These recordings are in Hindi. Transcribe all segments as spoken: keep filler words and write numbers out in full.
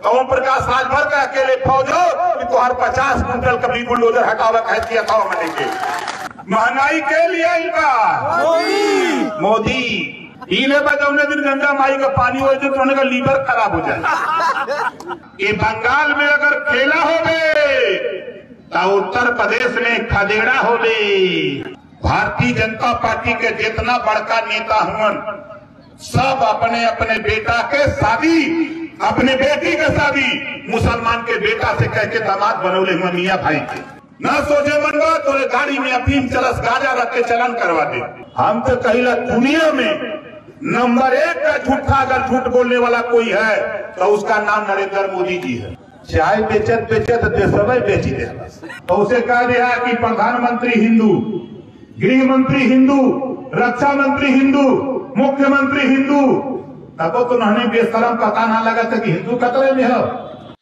ओम प्रकाश राजभर का अकेले फौज हो कि तुहार पचास कुंटल कभी बुलडोजर हटावा कह दिया था मैंने के महंगाई के लिए मोदी इले बजौने दिन गंगा माई का पानी हो जाए तो उन्हें का लीवर खराब हो जाए। ये बंगाल में अगर खेला हो गए तो उत्तर प्रदेश में खदेड़ा हो गए। भारतीय जनता पार्टी के जितना बड़का नेता हुआ सब अपने अपने बेटा के शादी अपने बेटी के शादी मुसलमान के बेटा से कह के दामाद बनौले हुए मियाँ भाई के ना सोचे मनवा तो गाड़ी में अफीम चरस गाजा रख के चलन करवा दे। हम तो कहिला दुनिया में नंबर एक का झूठा अगर झूठ बोलने वाला कोई है तो उसका नाम नरेंद्र मोदी जी है। चाय बेचत बेचत देशवे बेची दे तो उसे कह दिया कि प्रधानमंत्री हिंदू, गृह मंत्री हिंदू, रक्षा मंत्री हिंदू, मुख्यमंत्री हिंदू, तब तो उन्होंने बेशरम पता ना लगा था कि हिंदू खतरे में है।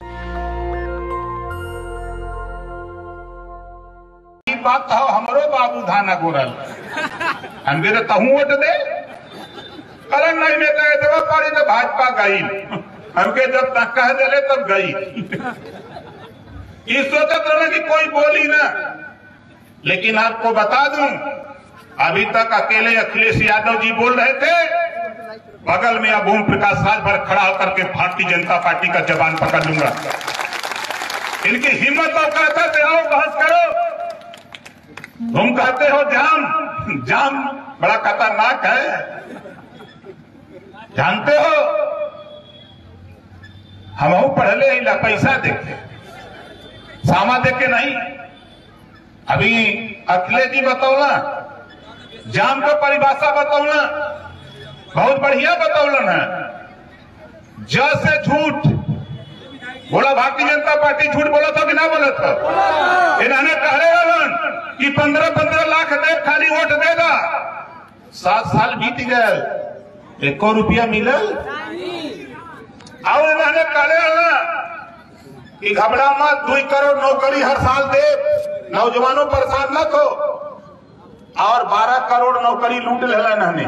बात तो हमरो बाबू धाना गोरल हम भी तो वोट दे करण नहीं लेते जब पारी तो भाजपा गई हमके जब तक कह दे तब गई इस सोचत रहे कि कोई बोली ना। लेकिन आपको बता दूं अभी तक अकेले अखिलेश यादव जी बोल रहे थे, बगल में अब ओम प्रकाश राजभर खड़ा होकर के भारतीय जनता पार्टी का जबान पकड़ लूंगा। इनकी हिम्मत और कहता थे आओ बहस करो, तुम कहते हो जाम जाम बड़ा खतरनाक है। जानते हो हम पढ़ले ही पैसा देखे सामा देखे नहीं। अभी अखिलेश जी बतौला जाम को परिभाषा बतौला बहुत बढ़िया बतौलन है। ज से झूठ बोला भारतीय जनता पार्टी झूठ बोला था कि ना बोला था। इन्होंने कह रहे कि पंद्रह पंद्रह लाख दे खाली वोट देगा। सात साल बीत गए एको रुपया मिलल और इन्होंने कह रहे कि घबरा मत दो करोड़ नौकरी हर साल दे, नौजवानों परेशान मत हो। और बारह करोड़ नौकरी लूट लेला इन्होंने।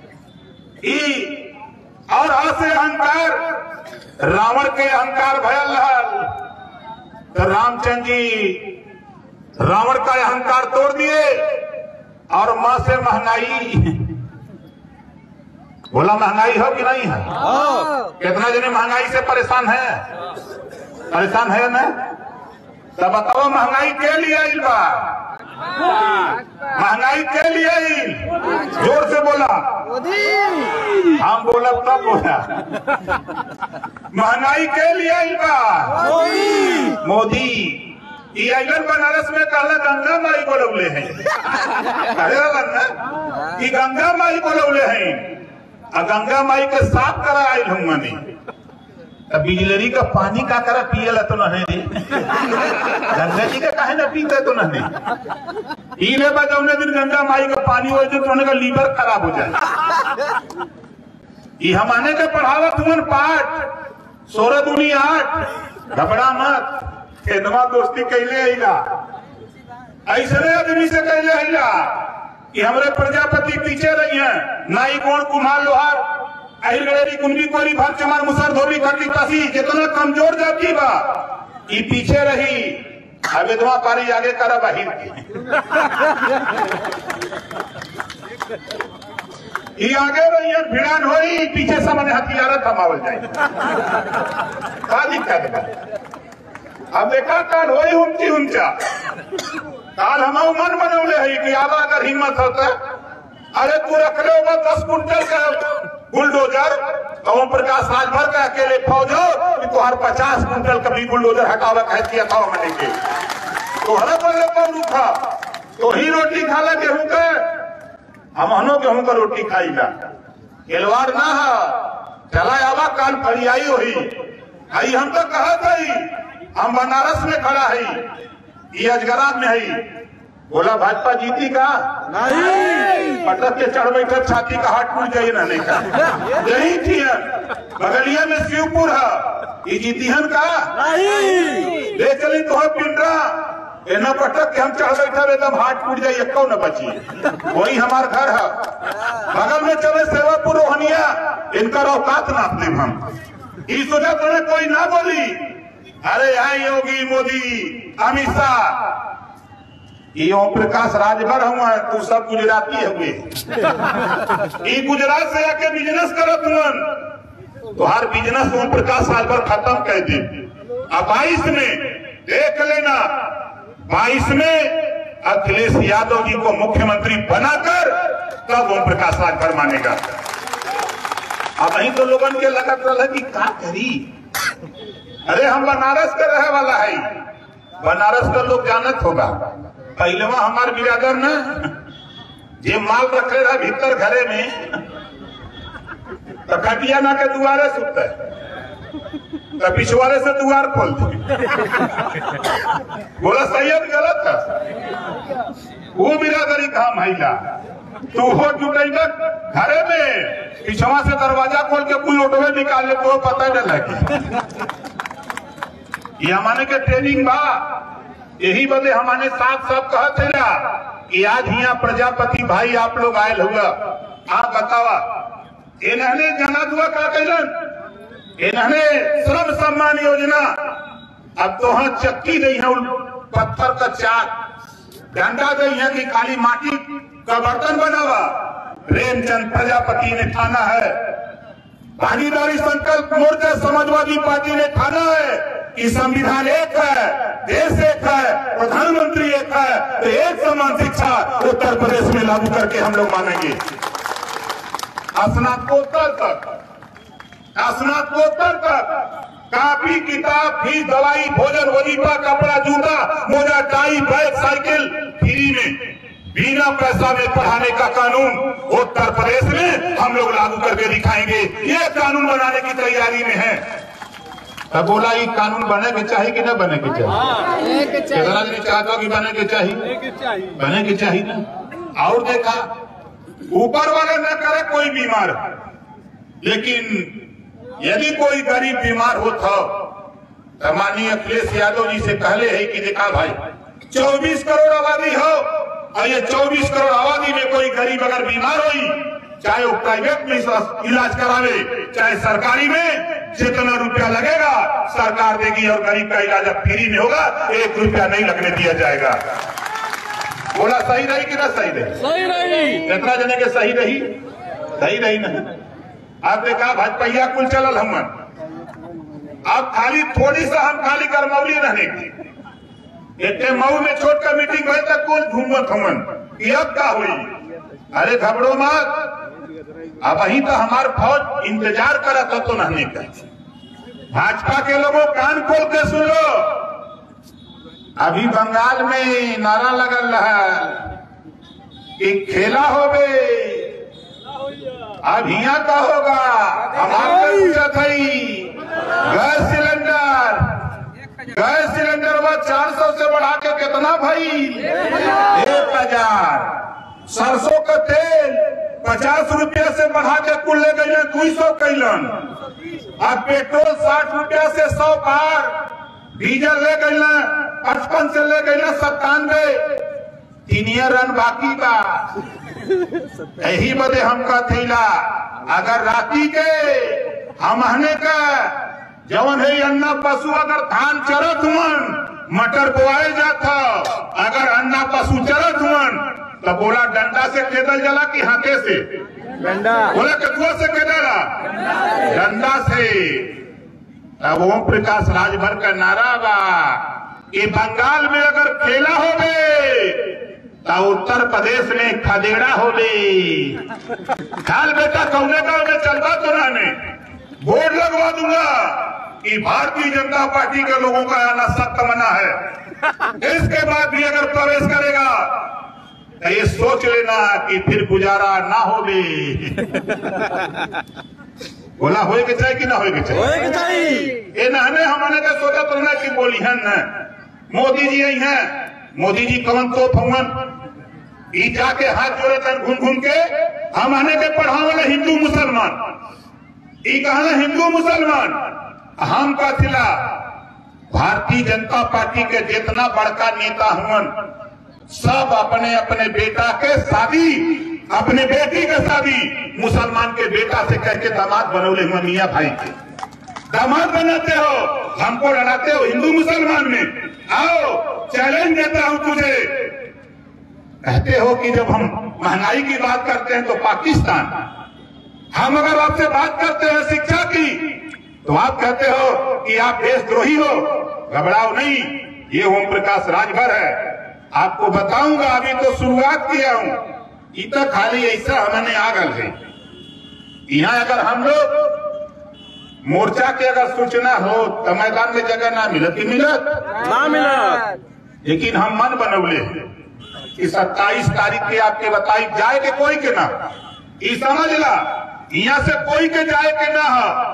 और ऐसे अहंकार रावण के अहंकार भयल रहल तो रामचंद्र जी रावण का अहंकार तोड़ दिए और मां से महंगाई बोला महंगाई हो कि नहीं है। कितना जने महंगाई से परेशान है परेशान है ना। तब बताओ महंगाई के लिए आइल बा महंगाई के लिए आइल जोर से बोला हम बोला तब बोला महंगाई के लिए आइल बा मोदी। ये आइलन बनारस में कहला गंगा माई बोलौले हैं कि गंगा माई बोलौले हैं और गंगा माई के साफ करा आइल हूँ मनी बिजलरी का पानी का करा पियला तो नहीं गंगा जी का काहे ना पीते तो नहीं। इले बजौने दिन गंगा माई का पानी हो जाए तो उन्हें का लीवर खराब हो जाए। ये हमारे के पढ़ावत हुन पाठ सोलह दूनी आठ घबरा मत खेदवा दोस्ती कैले आइला ऐसे आदमी से कैले आइला कि हमारे प्रजापति पीछे रही है नाई गोण कुम्हार लोहार अहिरगढ़ी कुंडी कोरी भर चमार मुसर धोबी खटी काशी जितना कमजोर जाती बा ये पीछे रही अवेदवा पारी आगे करा बाहिर ये आगे रही है भिड़ान होई पीछे सामने हथियार थमावल जाए का दिक्कत बा। अब देखा काल होई ऊंची ऊंचा काल हम मन बनौले है कि आवा अगर हिम्मत होता अरे तू रख ले दस कुंटल का बुलडोजर ओम प्रकाश राजभर का अकेले फौज हो कि तुहार पचास कुंटल कभी बुलडोजर हटावा कह दिया था मैंने के तो हर बल्ले कौन रूखा तो ही रोटी खाला गेहूं का हम हनो गेहूं का रोटी खाईला खिलवाड़ ना है चला आवा काल फरियाई हुई आई हम तो कहा था हम बनारस में खड़ा है ये अजगरा में है बोला भाजपा जीती का नहीं पटक के चढ़ बैठक छाती का हाथ टूट जाइए ना नहीं का यही थी बगलिया में शिवपुर है ये जीतीहन का नहीं ले चली तो पिंडरा न पटक के हम चढ़ बैठा एकदम हाथ टूट जाइए कौ न बची वही हमार घर है बगल में चले सेवापुर रोहनिया इनका औकात नाप ले हम इस वजह से कोई ना बोली अरे यहाँ योगी मोदी अमित शाह ये ओम प्रकाश राजभर हुआ तू सब गुजराती हुए ये गुजरात से आके बिजनेस करत हुआ तो हर बिजनेस ओम प्रकाश राजभर खत्म कर दे। अब बाईस में देख लेना, बाईस में अखिलेश यादव जी को मुख्यमंत्री बनाकर तब ओम प्रकाश राजभर मानेगा। अब नहीं तो लोगों के लगत रहा कि क्या करी। अरे हम बनारस के रहे वाला है, बनारस का लोग जानत होगा। पहले वहां हमारे बिरादर न जे माल रखे रहा भीतर घरे में तो खटिया ना के दुआरे सुते तो पिछवाड़े से दुआर खोल दे। बोला सैयद गलत है, वो बिरादरी कहा महिला तू हो जुटेगा घरे में पिछवा से दरवाजा खोल के कोई ऑटो में निकाल ले तो पता ही न लगे। ये हमारे के ट्रेनिंग बा, यही बदे हमारे साथ सब कहते ना कि आज यहाँ प्रजापति भाई आप लोग आये हुआ। आप बतावा इन्होंने जाना दुआ का कैलन, इन्होंने श्रम सम्मान योजना अब तो हाँ चक्की दी है पत्थर का चाक डंडा दी है कि खाली माटी का बर्तन बनावा। प्रेमचंद प्रजापति ने ठाना है, भागीदारी संकल्प मोर्चा समाजवादी पार्टी ने ठाना है कि संविधान एक है, देश एक है, प्रधानमंत्री एक है, तो एक समान शिक्षा उत्तर प्रदेश में लागू करके हम लोग मानेंगे। स्नातकोत्तर तक स्नातकोत्तर तक कापी किताब फीस दवाई भोजन वजीफा कपड़ा जूता मोजा टाई बैग साइकिल फ्री में बिना पैसा में पढ़ाने का कानून उत्तर प्रदेश में हम लोग लागू करके दिखाएंगे। ये कानून बनाने की तैयारी में है। तब बोला ये कानून बने के चाहिए कि न बने के चाहिए? कितना दिन चाहता कि बने के चाहिए, बने के चाहिए ना। और देखा ऊपर वाले न करे कोई बीमार, लेकिन यदि कोई गरीब बीमार हो तो माननीय अखिलेश यादव जी से पहले है कि देखा भाई चौबीस करोड़ आबादी हो और ये चौबीस करोड़ आबादी में कोई गरीब अगर बीमार हुई, चाहे वो प्राइवेट में इलाज करावे चाहे सरकारी में, जितना रुपया लगेगा सरकार देगी और गरीब का इलाज अब फ्री में होगा, एक रुपया नहीं लगने दिया जाएगा। बोला सही रही कि ना सही रही? सही रही। कितना जने के सही रही? सही रही नहीं। आप देखा भाजपा कुल चलल हम अब खाली थोड़ी सा हम खाली करमौली रहने की इतने मऊ में छोट का मीटिंग हुई तक कुल घूमत हमन अब क्या हुई। अरे घबरो मत, अब वही तो हमार फौज इंतजार करा था तो नहने का। भाजपा के लोगों कान खोल के सुन लो, अभी बंगाल में नारा लगल रहा कि खेला होवे, अब यहाँ का होगा। हमारे पूछा थी गैस सिलेंडर गैस सिलेंडर वो चार सौ से बढ़ा के कितना भाई एक हजार। सरसों का तेल पचास रुपया से बढ़ा के कुल ले गए दो सौ कैलन। अब पेट्रोल साठ रुपया से सौ पार, डीजल ले गए पचपन से ले गए सत्तानवे, तीन रन बाकी बा। यही बदे हम कहते अगर राती के हम हने का जवन है अन्ना पशु अगर धान चरत हुन मटर बोआल जाता, अगर अन्ना पशु चरत हुन तो बोला डंडा से खेदल जला कि हाथे से डंडा, बोला कथुआ से खेदला डंडा से। अब ओम प्रकाश राजभर का नारा बा कि बंगाल में अगर खेला होवे तो उत्तर प्रदेश में खदेड़ा होवे। चाल बेटा कौने गांव में चलवा तो नाने बोर्ड लगवा दूंगा कि भारतीय जनता पार्टी के लोगों का आना सख्त मना है। इसके बाद भी अगर प्रवेश करेगा तो ये सोच लेना कि फिर गुजारा ना होवे। बोला होए के चाहिए कि ना होए के चाहिए? ये नहने हमने का सोचा तो ना कि बोली है न मोदी जी आई हैं, मोदी जी कौन तो फवन ई जाके हाथ जोड़े तन घूम घूम के हम आने के पढ़ावे हिंदू मुसलमान, ई कहना हिंदू मुसलमान। हम का थिला भारतीय जनता पार्टी के जितना बड़का नेता हुन सब अपने अपने बेटा के शादी, अपने बेटी के शादी मुसलमान के बेटा से करके दामाद बनौले हुए मियाँ भाई के। दामाद बनाते हो, हमको लड़ाते हो हिंदू मुसलमान में। आओ चैलेंज देता हूं तुझे। कहते हो कि जब हम महंगाई की बात करते हैं तो पाकिस्तान, हम अगर आपसे बात करते हैं शिक्षा की तो आप कहते हो कि आप देशद्रोही हो। घबराओ नहीं, ये ओम प्रकाश राजभर है। आपको बताऊंगा, अभी तो शुरुआत किया हूं। इतना खाली ऐसा हमने आगल है। यहाँ अगर हम लोग मोर्चा के अगर सूचना हो तो मैदान में जगह ना मिलत कि मिलत ना मिलत, लेकिन हम मन बनौले कि सत्ताईस तारीख के आपके बताई जाए के कोई के ना, ये समझ ला, यहाँ से कोई के जाए के ना है।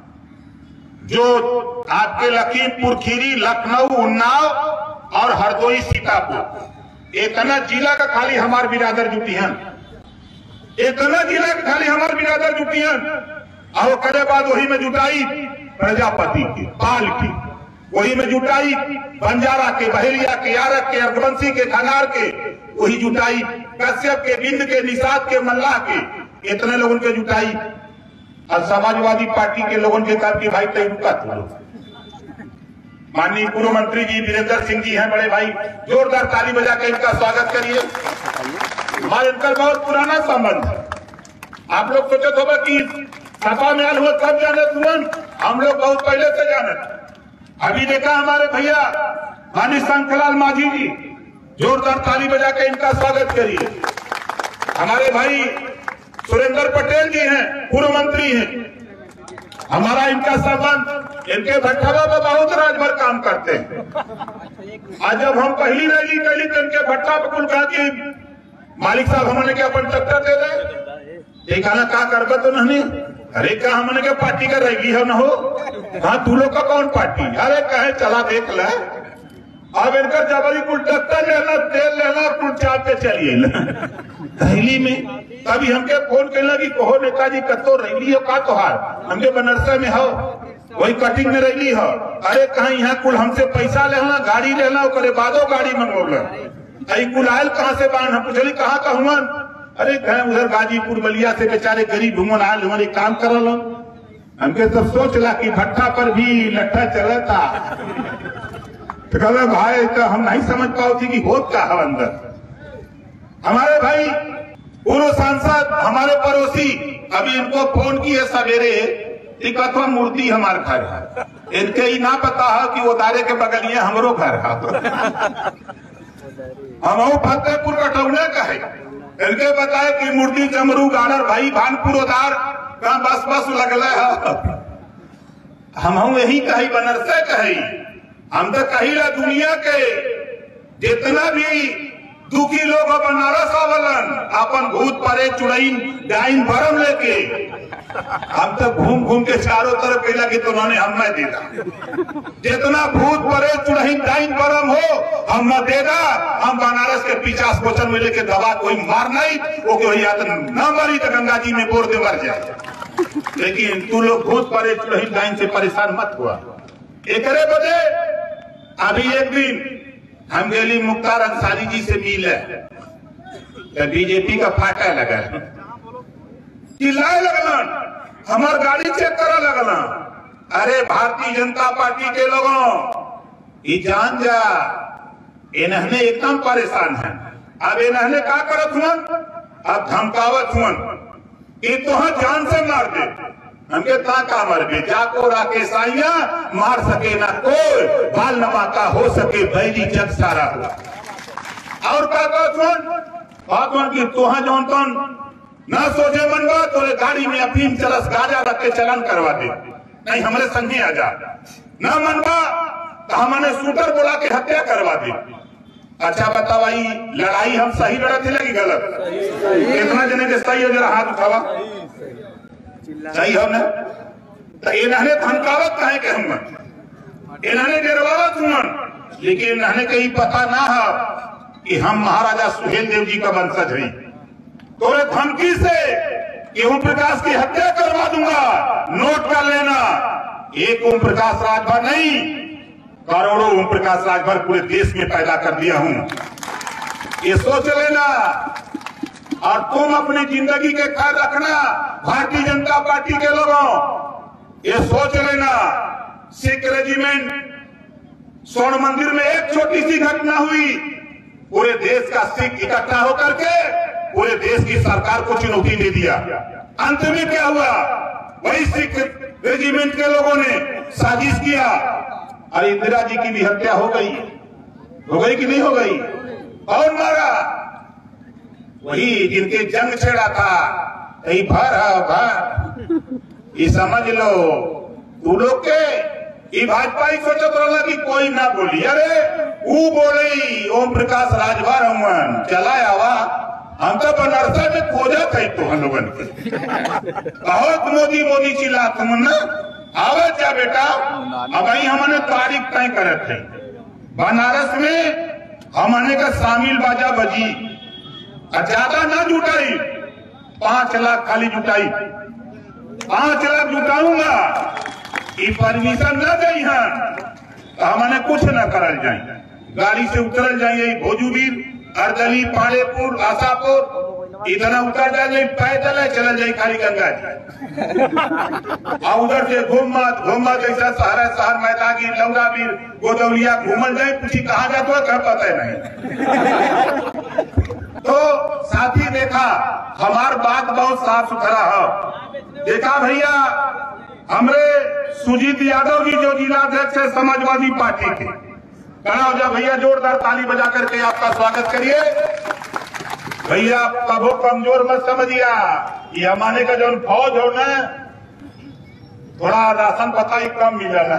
जो आपके लखीमपुर खीरी, लखनऊ, उन्नाव और हरदोई, सीतापुर, इतना जिला का खाली हमार बिरादर जुटियन, इतना जिला का खाली हमार बिरादर जुटियन। और करे बाद वही में जुटाई प्रजापति के, पाल की, वही में जुटाई बंजारा के, बहेलिया के, यारक के, अर्धवंशी के, खनार के, वही जुटाई कश्यप के, बिंद के, निषाद के, मल्लाह के, इतने लोगों के जुटाई। और समाजवादी पार्टी के लोगों के कहा कि भाई तय रुका तुम लोग। माननीय पूर्व मंत्री जी वीरेंद्र सिंह जी हैं बड़े भाई, जोरदार ताली बजा के इनका स्वागत करिए। हमारे इनका बहुत पुराना संबंध है। आप लोग सोचते होगा कि सपा में आल हुआ कब जाने तुरंत, हम लोग बहुत पहले से जाने। अभी देखा हमारे भैया माननीय शंखलाल माझी जी, जोरदार ताली बजा के इनका स्वागत करिए। हमारे भाई सुरेंद्र पटेल जी हैं, पूर्व मंत्री हैं। हमारा इनका संबंध, इनके भट्टावा में बहुत राजभर काम करते हैं। आज जब हम पहली रैली कैली तो इनके भट्टा पर कुल कहा कि मालिक साहब हमने क्या अपन टक्कर दे दे, एक आना कहा करबा तो नहीं। अरे कहा हमने क्या पार्टी का रैली है न हो, हाँ तू लोग का कौन पार्टी, अरे कहे चला देख ले। अब इनका जबरी कुल टक्कर लेना, तेल लेना, कुल चाप के चलिए रैली में। तभी हमके फोन कहला कि कहो नेताजी कतो रैली हो का तोहार, हमके बनारस में हो, वही कटिंग में रैली हो। अरे कहा यहाँ कुल हमसे पैसा लेना, गाड़ी लेना, करे बादो गाड़ी मंगोला। अरे कुल आयल कहाँ से बान, हम पूछली कहाँ का हुआ। अरे कहे उधर गाजीपुर बलिया से बेचारे गरीब हुमन आयल, हमारे काम करल। हमके तब सोचला कि भट्टा पर भी लट्ठा चलता। तो कहला भाई तो हम नहीं समझ पाओ थी कि होत का है अंदर। हमारे भाई पूर्व सांसद, हमारे पड़ोसी, अभी इनको फोन किए सवेरे, एक अथवा मूर्ति हमारे घर है। इनके ही ना पता है कि वो दारे के बगलिए हमरो घर है। हम फतेहपुर कटौने का है। इनके बताए कि मूर्ति चमरू गाड़र भाई भानपुर उदार कहा बस बस लगल है। हम यही कही बनरसे कही, हम तो कही ला दुनिया के जितना भी दुखी लोग बनारस आवलन, अपन भूत परे चुड़ैन डाइन भरम लेके, हम तो घूम घूम के चारों तरफ कहला कि तुमने हम मैं देगा। जितना भूत परे चुड़ैन डाइन भरम हो हम न देगा। हम बनारस के पिचास बोचन में लेके दवा कोई मार नहीं, वो कोई न मरी तो गंगा जी में बोर दे मर जाए। लेकिन तू लोग भूत परे चुड़ैन डाइन से परेशान मत हुआ। एक बदे अभी एक दिन हम गेली मुख्तार अंसारी जी से मिले, तो बीजेपी का फाटा लगा, चिल्लाए लगलन, हमार गाड़ी चेक करा लगलन। अरे भारतीय जनता पार्टी के लोगों, ये जान जा, इन्हें एकदम परेशान है। अब इन्हें क्या करत हुन, अब धमकावत हुन कि तुहा जान से मार दे। हमके ता का मरबे, जाको राकेश आइया मार सके ना कोई, बाल नमाका हो सके बैली जग सारा हुआ। और का बात की तुहा जौन तौन न सोचे मनवा, तो गाड़ी में अफीम चरस गाजा रख के चलन करवा दे, नहीं हमारे संगे आ जा। न मनवा तो हमने शूटर बोला के हत्या करवा दे। अच्छा बताओ भाई, लड़ाई हम सही लड़ा थे लगी गलत? कितना जने के सही हो, जरा हाथ उठावा। सही हो ना? तो इन्होंने धमकावत कहे के हम इन्होंने डरवावत हुआ, लेकिन इन्होंने कहीं पता ना है कि हम महाराजा सुहेल देव जी का वंशज हैं। तो धमकी से कि ओम प्रकाश की हत्या करवा दूंगा, नोट कर लेना। एक ओम प्रकाश राजभर नहीं, करोड़ों ओम प्रकाश राजभर पूरे देश में पैदा कर दिया हूं, ये सोच लेना। और तुम अपनी जिंदगी के ख्याल रखना। भारतीय जनता पार्टी के लोगों, ये सोच लेना, सिख रेजिमेंट स्वर्ण मंदिर में एक छोटी सी घटना हुई, पूरे देश का सिख इकट्ठा होकर के पूरे देश की सरकार को चुनौती दे दिया। अंत में क्या हुआ, वही सिख रेजिमेंट के लोगों ने साजिश किया और इंदिरा जी की भी हत्या हो गई। हो गई कि नहीं हो गई? कौन मारा? वही जिनके जंग छेड़ा था। यही भर है भर, ये समझ लो तू लोग के ये भाजपा ही सोचत रहा कि कोई ना बोली। अरे वो बोले ओम प्रकाश राजभर हम चला आवा, हम तो बनारसा में खोजा थे तो हम लोगन के बहुत मोदी मोदी चिल्ला तुम ना आवे जा बेटा। अब ही हमने तारीख तय करे थे बनारस में, हमने का शामिल बाजा बजी, ज्यादा ना जुटाई, पांच लाख खाली जुटाई, पांच लाख जुटाऊंगा, ये परमिशन न गई है तो हमने कुछ न करल जाए। गाड़ी से उतरल जाइए भोजूबीर, अर्दली, पाड़ेपुर, आशापुर, इतना उतर जाए पैदल है चल जाए खाली गंगा जी। और उधर से घूमत घूमत ऐसा सारा शहर मैदागी लौराबीर गोदौलिया घूमल जाए, पूछी कहाँ जाते हो घर पता नहीं। तो साथी देखा हमार बात बहुत साफ सुथरा है। देखा भैया हमरे सुजीत यादव जी जो जिलाध्यक्ष है समाजवादी पार्टी के, खड़ा हो जा भैया, जोरदार ताली बजा करके आपका स्वागत करिए। भैया कबो कमजोर मत समझिया, ये हमारे का जो फौज हो ना थोड़ा राशन पता ही कम मिला ना,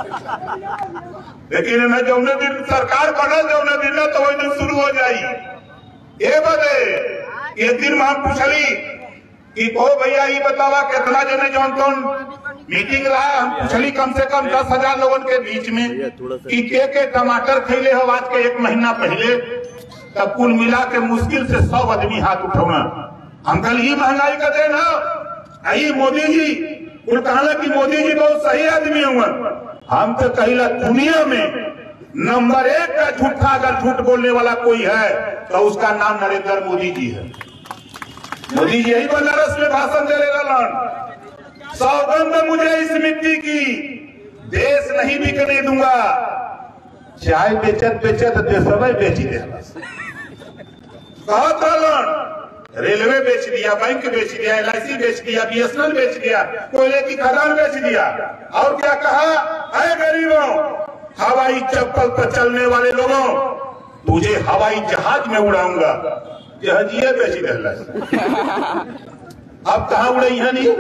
लेकिन न जो दिन सरकार बनल जो दिन ना तो वही दिन शुरू हो जाई। ये बदे एक दिन में हम पूछली कि ओ भैया ये बतावा कितना जने जौन कौन मीटिंग रहा, हम पूछली कम से कम दस हजार लोगों के बीच में कि के के टमाटर खैले हो आज के एक महीना पहले, तब कुल मिला के मुश्किल से सौ आदमी हाथ उठौना। हम कल ही महंगाई का देन है, यही मोदी जी कुल कहला कि मोदी जी बहुत सही आदमी हुआ। हम तो कहला दुनिया में नंबर एक का झूठा अगर झूठ बोलने वाला कोई है तो उसका नाम नरेंद्र मोदी जी है। मोदी जी यही बनारस में भाषण दे रहे लन, सौगंध मुझे इस मिट्टी की, देश नहीं बिकने दूंगा। चाय बेचत बेचत देशवे बेच दे, कहत लन रेलवे बेच दिया, बैंक बेच दिया, एल आई सी बेच दिया, बी एस एन एल बेच दिया, कोयले की खदान बेच दिया। और क्या कहा, अरे गरीबों हवाई चप्पल पर चलने वाले लोगों, तुझे हवाई जहाज में उड़ाऊंगा। जहाजिए बेच दिया। अब कहाँ उड़े है नहीं,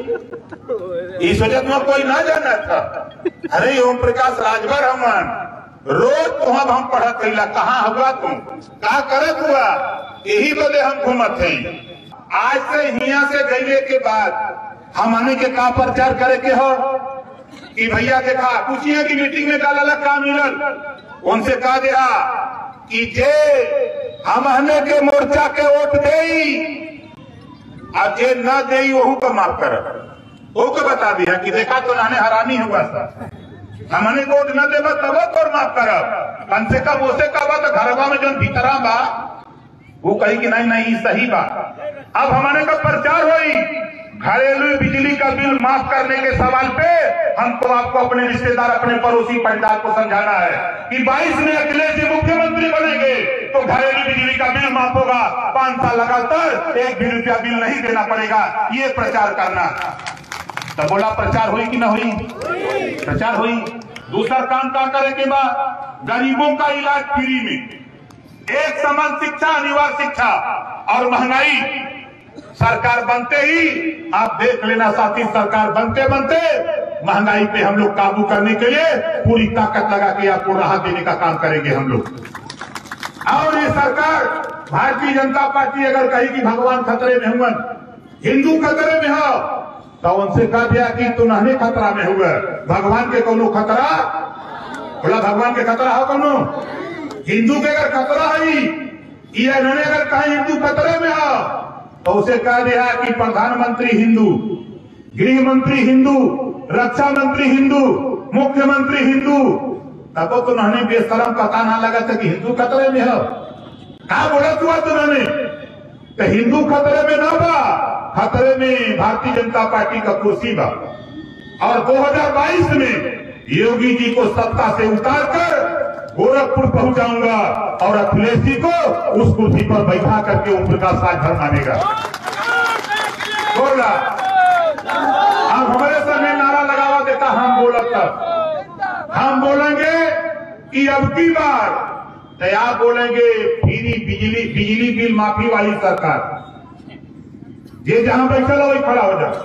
इस वजह में कोई ना जाना था। अरे ओम प्रकाश राजभर हम रोज तो हम हम पढ़त कैला, कहाँ हुआ तुम कहा करत हुआ, यही बदे हम घूमत है। आज से हिया से गईले के बाद हमने के का प्रचार करे के हो कि भैया देखा पूछिए कि मीटिंग में का ललक का मिलल, उनसे कहा दिया कि जे हमने के मोर्चा के वोट दे और जे न दे वहू को माफ कर, वो को बता दिया कि देखा तो नाने हरामी हुआ था, हमने वोट न देगा तब तो माफ करब। कम से कम उसे कहा तो घरवा में जो भीतरा बा वो कही कि नहीं नहीं सही बा। अब हमारे का प्रचार हुई घरेलू बिजली का बिल माफ करने के सवाल पे, हमको आपको अपने रिश्तेदार अपने पड़ोसी परिवार को समझाना है कि बाईस में अखिलेश जी मुख्यमंत्री बनेंगे तो घरेलू बिजली का बिल माफ होगा, पांच साल लगातार एक भी रुपया बिल नहीं देना पड़ेगा, ये प्रचार करना। तो बोला प्रचार हुई कि ना हुई, प्रचार हुई। दूसरा काम क्या करे के बाद गरीबों का इलाज फ्री में, एक समान शिक्षा, अनिवार्य शिक्षा और महंगाई। सरकार बनते ही आप देख लेना साथी, सरकार बनते बनते महंगाई पे हम लोग काबू करने के लिए पूरी ताकत लगा के आपको राहत देने का काम करेंगे हम लोग। और ये सरकार भारतीय जनता पार्टी अगर कही कि भगवान खतरे में हुआ, हिंदू खतरे में हो, तो उनसे कह दिया कि तू नहीं खतरा में हुआ, भगवान के कोनो खतरा, बोला भगवान के खतरा हो कोनो, हिंदू के अगर खतरा है, ये इन्होंने अगर कहा हिंदू खतरे में हो तो उसे कह दिया कि प्रधानमंत्री हिंदू, गृह मंत्री हिंदू, रक्षा मंत्री हिंदू, मुख्यमंत्री हिंदू, तब तो उन्होंने बेशरम पता ना लगा था कि हिंदू खतरे में हो। क्या बोला हुआ तुमने, तो हिंदू खतरे में ना बा, खतरे में भारतीय जनता पार्टी का कुर्सी बा। और दो हज़ार बाईस में योगी जी को सत्ता से उतारकर गोरखपुर पहुंचाऊंगा और अखिलेश जी को उस कुर्सी पर बैठा करके ओम प्रकाश राजभर मानेगा। बोला अब हमारे सामने नारा लगावा देता, हम बोलत तब हम बोलेंगे कि अब की बार तो आप बोलेंगे फ्री बिजली बिजली बिल माफी वाली सरकार। ये जहां बैठल हो वही खड़ा हो जा,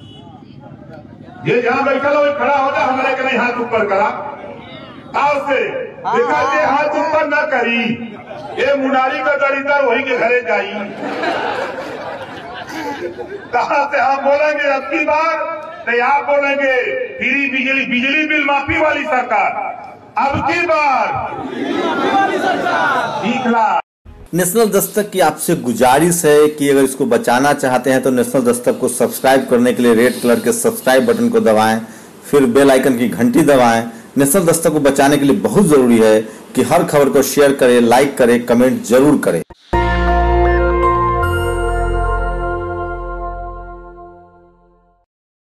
ये जहां बैठल हो वही खड़ा हो जा, हमारे के नहीं हाथ ऊपर करा आओ से देखा ये हाथ ऊपर न करी, ये मुनारी का दरिद्र वही के घरे जाई। कहा से हम बोलेंगे अब की बार तो आप बोलेंगे फ्री बिजली बिजली बिल माफी वाली सरकार। अब की बार ठीक ला। नेशनल दस्तक की आपसे गुजारिश है कि अगर इसको बचाना चाहते हैं तो नेशनल दस्तक को सब्सक्राइब करने के लिए रेड कलर के सब्सक्राइब बटन को दबाएं, फिर बेल आइकन की घंटी दबाएं। नेशनल दस्तक को बचाने के लिए बहुत जरूरी है कि हर खबर को शेयर करें, लाइक करें, कमेंट जरूर करें।